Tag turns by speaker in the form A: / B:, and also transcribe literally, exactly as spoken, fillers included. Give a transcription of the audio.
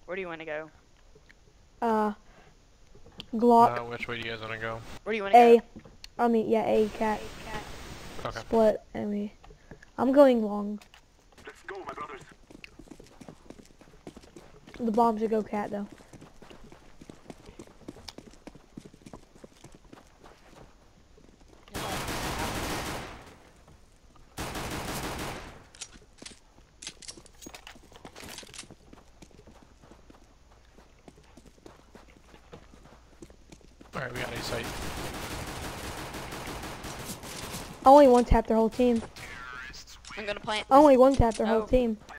A: Where do you want to go?
B: Uh, Glock.
C: Uh, which way do you guys want to go?
A: Where do you want to
B: A.
A: go?
B: I mean, yeah, A cat.
C: Okay.
B: Split. I mean, I'm going long.
D: Let's go, my brothers.
B: The bomb should go cat though.
C: Alright, we got a site.
B: Only one tap their whole team.
A: I'm gonna plant.
B: Only one tap their whole
A: Oh.
B: team.